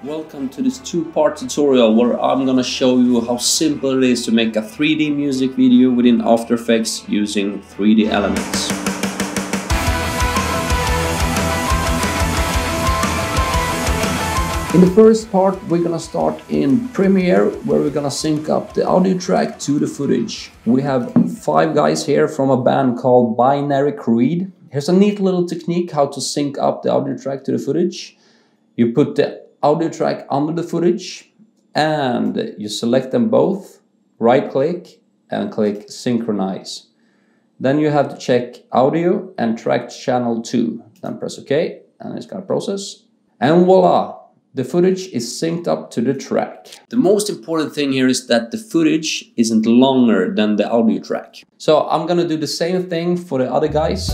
Welcome to this two-part tutorial where I'm gonna show you how simple it is to make a 3D music video within After Effects using 3D elements. In the first part we're gonna start in Premiere, where we're gonna sync up the audio track to the footage. We have 5 guys here from a band called Binary Creed. Here's a neat little technique how to sync up the audio track to the footage. You put the audio track under the footage and you select them both, right click and click synchronize. Then you have to check audio and track channel 2. Then press OK and it's gonna process. And voila! The footage is synced up to the track. The most important thing here is that the footage isn't longer than the audio track. So I'm gonna do the same thing for the other guys.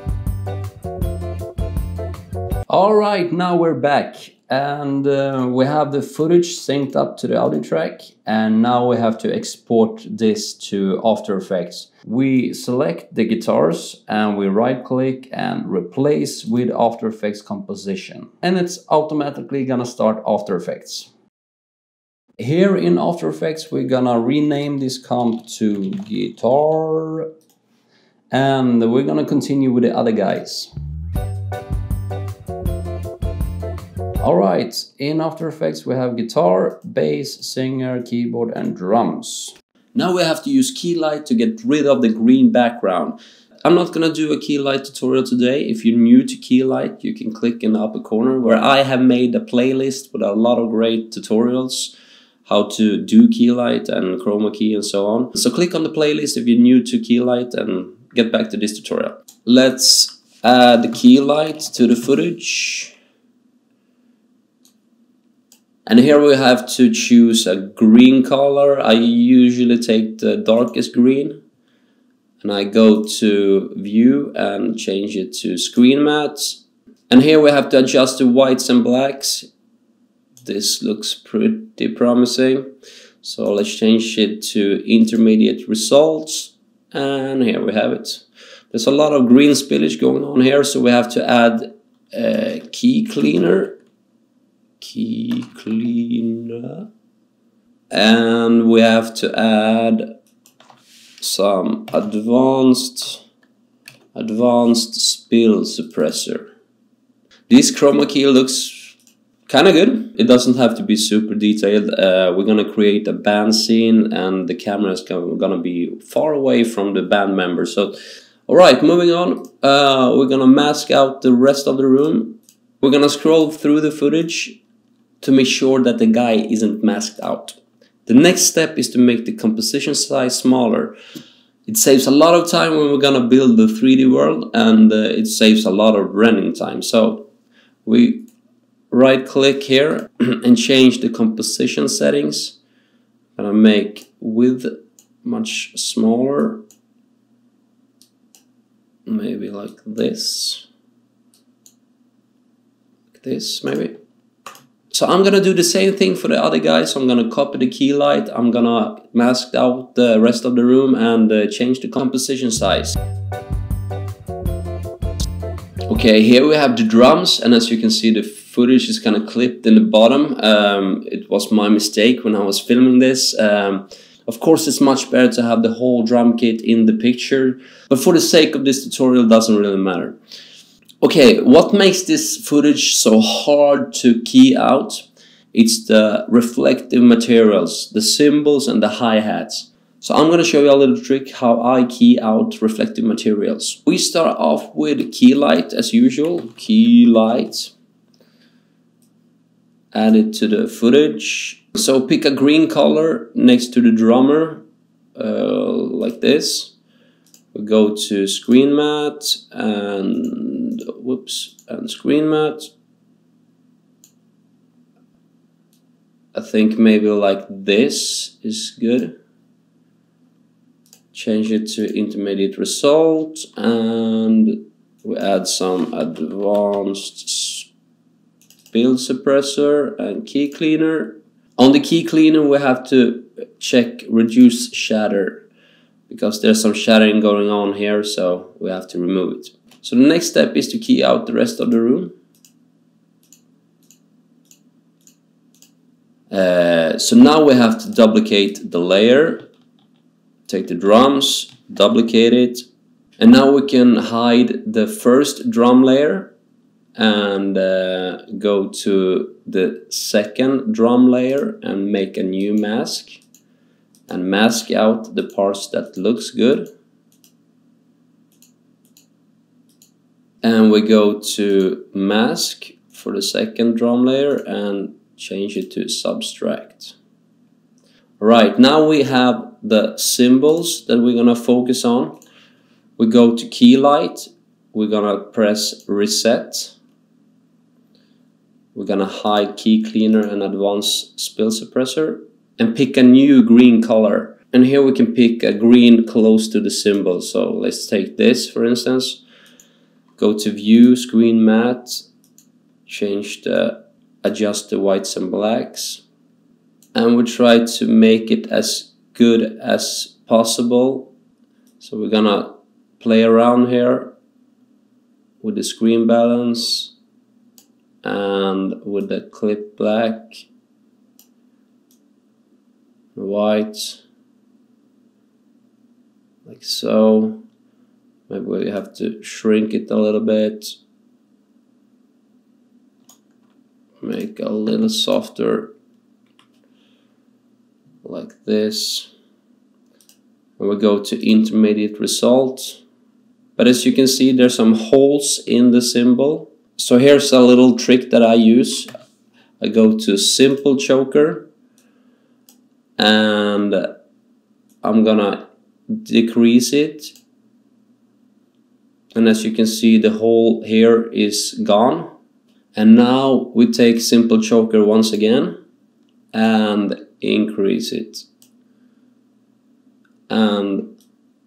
Alright, now we're back. And we have the footage synced up to the audio track, and now we have to export this to After Effects. We select the guitars and we right click and replace with After Effects composition, and it's automatically gonna start After Effects. Here in After Effects we're gonna rename this comp to guitar, and we're gonna continue with the other guys. Alright, in After Effects we have guitar, bass, singer, keyboard and drums. Now we have to use key light to get rid of the green background. I'm not gonna do a key light tutorial today. If you're new to key light, you can click in the upper corner where I have made a playlist with a lot of great tutorials how to do key light and chroma key and so on. So click on the playlist if you're new to key light and get back to this tutorial. Let's add the key light to the footage. And here we have to choose a green color. I usually take the darkest green. And I go to View and change it to Screen Matte. And here we have to adjust the whites and blacks. This looks pretty promising. So let's change it to Intermediate Results. And here we have it. There's a lot of green spillage going on here, so we have to add a key cleaner. And we have to add some advanced spill suppressor. This chroma key looks kind of good. It doesn't have to be super detailed. We're gonna create a band scene and the camera is gonna be far away from the band members. So alright, moving on. We're gonna mask out the rest of the room. We're gonna scroll through the footage to make sure that the guy isn't masked out. The next step is to make the composition size smaller. It saves a lot of time when we're gonna build the 3D world, and it saves a lot of running time. So we right click here and change the composition settings. I'm gonna make width much smaller, maybe like this, maybe. So I'm gonna do the same thing for the other guys. I'm gonna copy the key light, I'm gonna mask out the rest of the room and change the composition size. Okay, here we have the drums, and as you can see the footage is kind of clipped in the bottom. It was my mistake when I was filming this. Of course it's much better to have the whole drum kit in the picture, but for the sake of this tutorial it doesn't really matter. Okay, what makes this footage so hard to key out? It's the reflective materials, the cymbals and the hi-hats. So I'm going to show you a little trick how I key out reflective materials. We start off with key light as usual. Key light. Add it to the footage. So pick a green color next to the drummer, like this. We go to Screen Matte and Screen Matte. I think maybe like this is good. Change it to Intermediate Result and we add some advanced spill suppressor and key cleaner. On the key cleaner we have to check Reduce Shatter, because there's some shattering going on here, so we have to remove it. So the next step is to key out the rest of the room. So now we have to duplicate the layer, take the drums, duplicate it, and now we can hide the first drum layer and go to the second drum layer and make a new mask and mask out the parts that looks good. And we go to mask for the second drum layer and change it to subtract. Right, now we have the cymbals that we're gonna focus on. We go to key light, we're gonna press reset. We're gonna hide key cleaner and advanced spill suppressor and pick a new green color. And here we can pick a green close to the cymbal. So let's take this for instance. Go to view, screen matte, adjust the whites and blacks, and we try to make it as good as possible. So we're gonna play around here with the screen balance and with the clip black, white, like so. Maybe we have to shrink it a little bit, make a little softer, like this. And we go to intermediate result. But as you can see, there's some holes in the cymbal. So here's a little trick that I use. I go to simple choker and I'm gonna decrease it. And as you can see, the hole here is gone. And now we take simple choker once again and increase it. And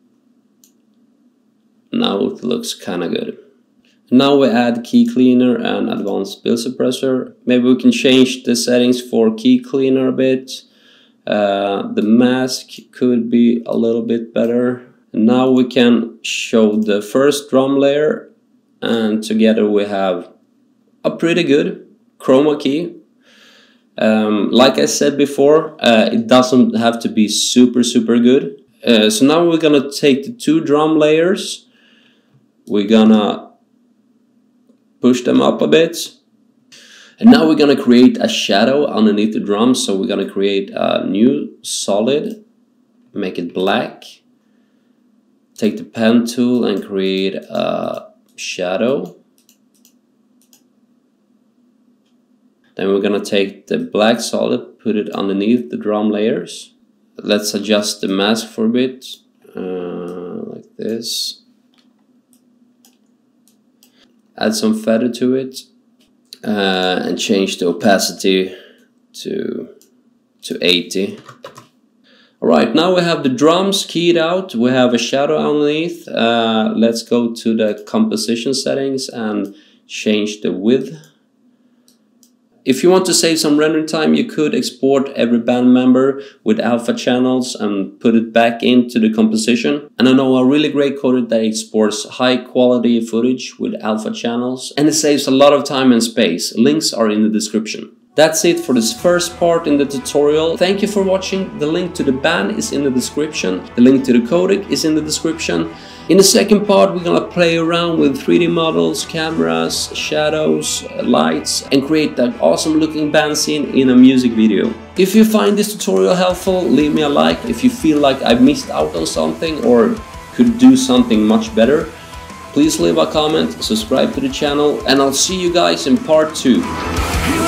now it looks kind of good. Now we add key cleaner and advanced spill suppressor. Maybe we can change the settings for key cleaner a bit. The mask could be a little bit better. Now we can show the first drum layer, and together we have a pretty good chroma key. Like I said before, it doesn't have to be super good. So now we're gonna take the two drum layers, we're gonna push them up a bit, and now we're gonna create a shadow underneath the drum. So we're gonna create a new solid, make it black, take the pen tool and create a shadow. Then we're gonna take the black solid, put it underneath the drum layers. Let's adjust the mask for a bit, like this. Add some feather to it, and change the opacity to 80. Alright, now we have the drums keyed out, we have a shadow underneath. Let's go to the composition settings and change the width. If you want to save some rendering time, you could export every band member with alpha channels and put it back into the composition. And I know a really great codec that exports high quality footage with alpha channels, and it saves a lot of time and space. Links are in the description. That's it for this first part in the tutorial. Thank you for watching. The link to the band is in the description. The link to the codec is in the description. In the second part, we're gonna play around with 3D models, cameras, shadows, lights, and create that awesome looking band scene in a music video. If you find this tutorial helpful, leave me a like. If you feel like I've missed out on something or could do something much better, please leave a comment, subscribe to the channel, and I'll see you guys in part 2.